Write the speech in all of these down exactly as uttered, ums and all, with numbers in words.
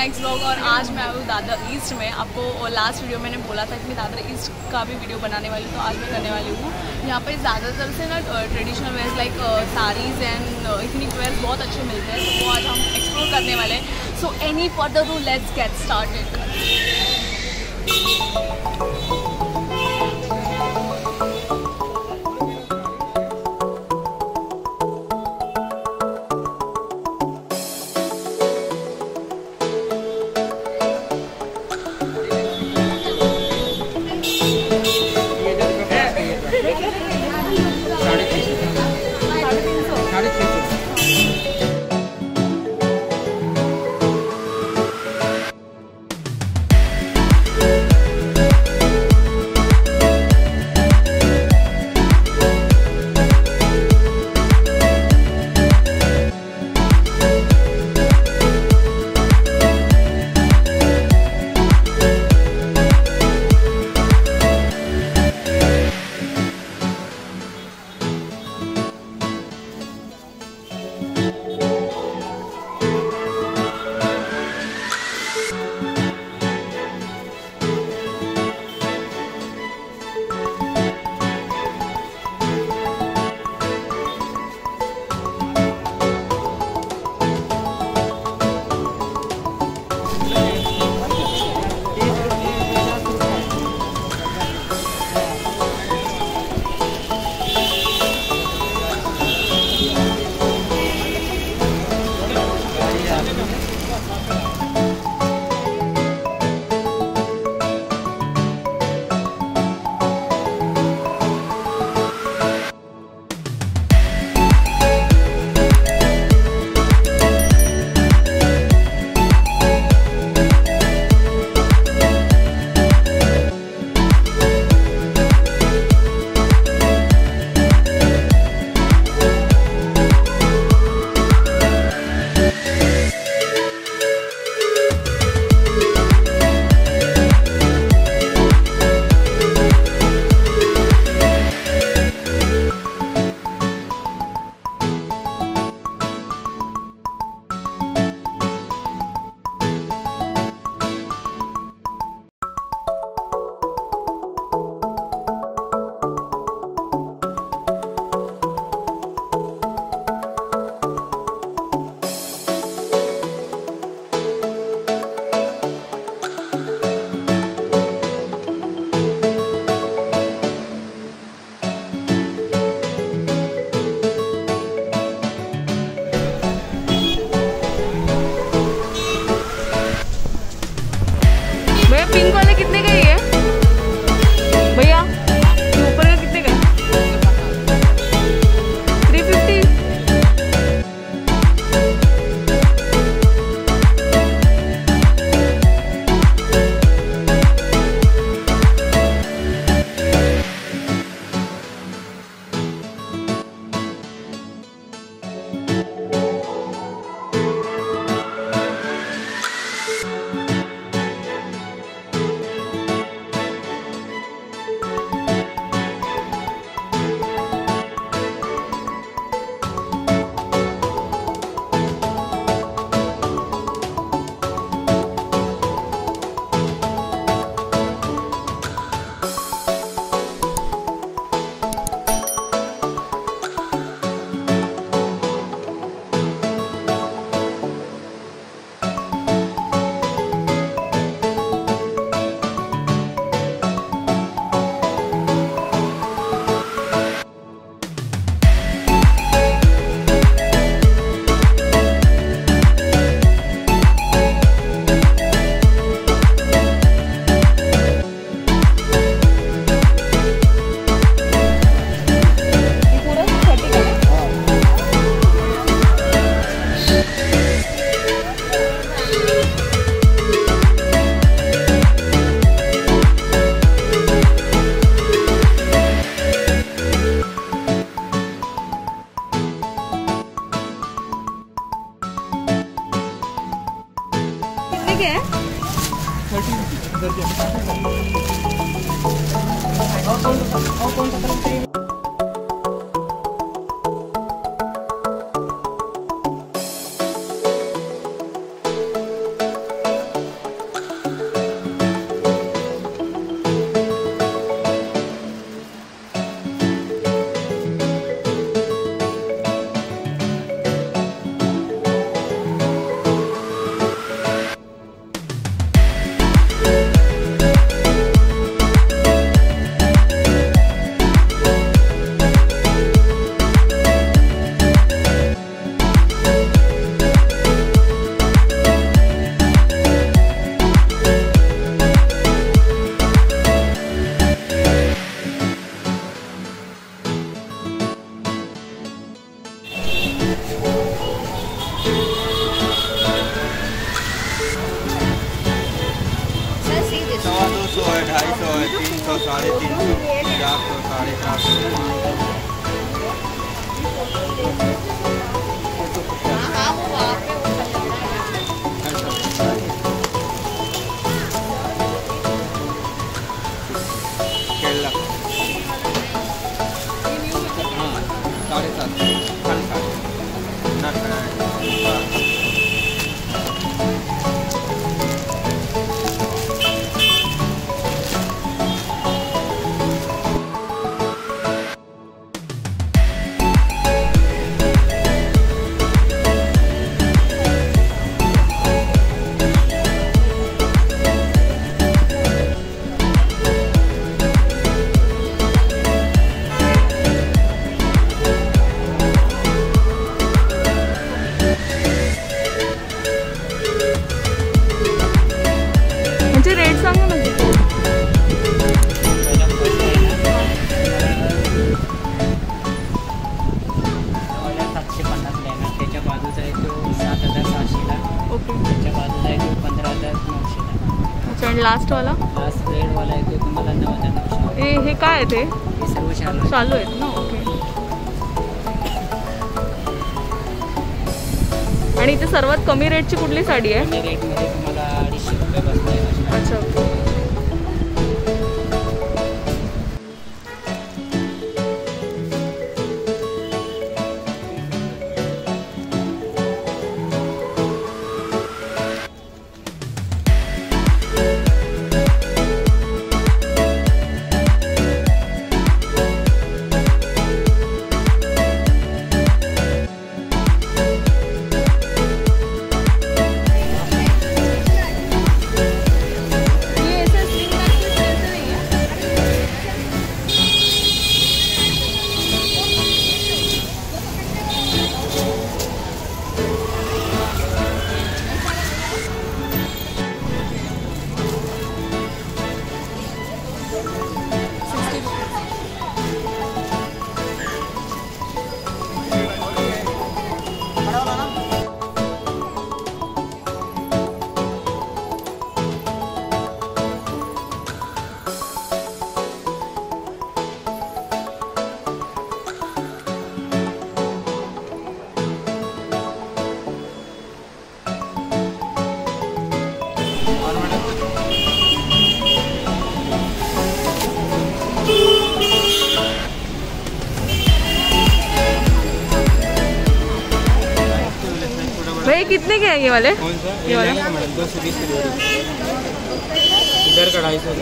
Naik blog. और आज मैं आई हूँ दादर ईस्ट में। आपको लास्ट वीडियो मैंने बोला था कि मैं दादर ईस्ट का भी वीडियो बनाने वाली हूँ, तो आज मैं करने वाली हूँ। यहाँ पर ज़्यादातर से ना traditional wears like saris and ethnic wears बहुत अच्छे मिलते हैं, तो वो आज हम एक्सप्लोर करने वाले हैं। So any further to let's get started. Pink वाले कितने का है भैया? ऊपर का कितने का? Three fifty. साढ़े सात साढ़े सात लास्ट वाला लास्ट रेड वाला आहे तो तुम्हाला नऊ हजार नऊशे. हे हे काय आहे ते हे सर्व चालू चालू आहेत ना. ओके. आणि इथे सर्वात कमी रेटची कुठली साडी आहे? कमी रेटमध्ये तुम्हाला अडीचशे रुपयापासून आहे. अच्छा. भाई कितने के हैं ये वाले? कौन सा? ये वाला मैडम दो सौ बीस की जोड़ी. इधर का ढाई सौ.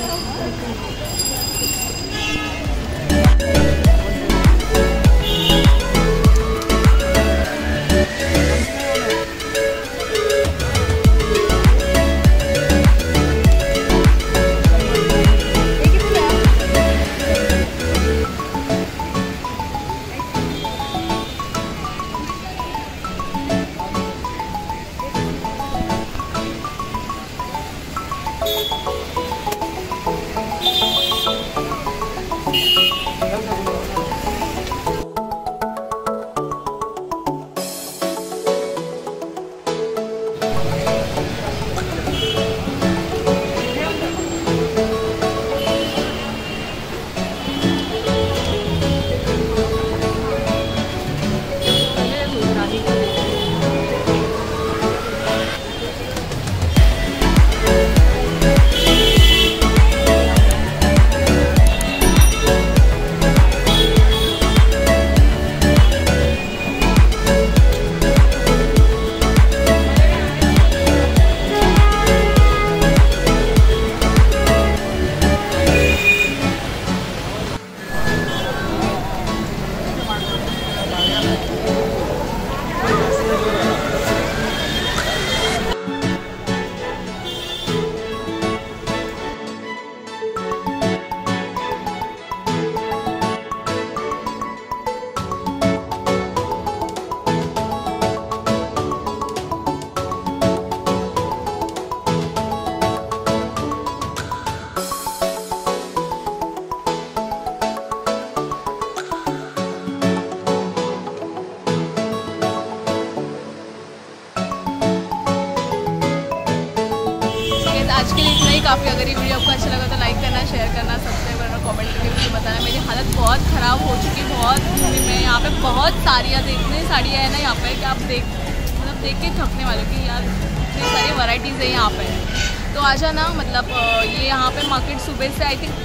आज के लिए इतना ही काफ़ी। अगर ये वीडियो आपको अच्छा लगा तो लाइक करना, शेयर करना, सब्सक्राइब करना, कमेंट करके मुझे बताना। मेरी हालत बहुत ख़राब हो चुकी है, बहुत घूमी मैं। यहाँ पे बहुत साड़ियाँ देखने साड़ियाँ है ना यहाँ पे कि आप देख मतलब देख के थकने वाले कि यार इतनी सारी वैराइटीज़ है यहाँ पे। तो आजा ना, मतलब ये यहाँ पे मार्केट सुबह से आई थिंक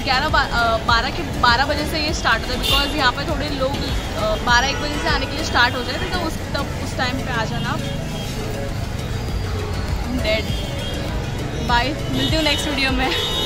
ग्यारह बारह के बारह बजे से ये स्टार्ट होता है, बिकॉज यहाँ पे थोड़े लोग बारह एक बजे से आने के लिए स्टार्ट हो जाते, तो उस तब उस टाइम पे आ जाना। डेड बाय, मिलती हूँ नेक्स्ट वीडियो में।